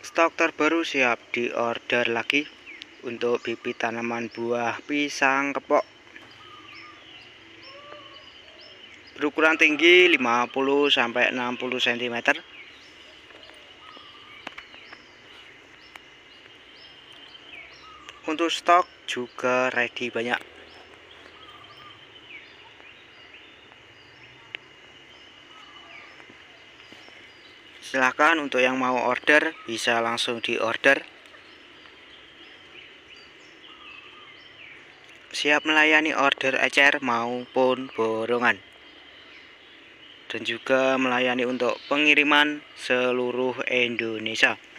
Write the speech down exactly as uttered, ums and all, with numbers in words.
Stok terbaru siap diorder lagi untuk bibit tanaman buah pisang kepok. Berukuran tinggi lima puluh sampai enam puluh sentimeter. Untuk stok juga ready banyak. Silahkan untuk yang mau order bisa langsung di order. Siap melayani order ecer maupun borongan. Dan juga melayani untuk pengiriman seluruh Indonesia.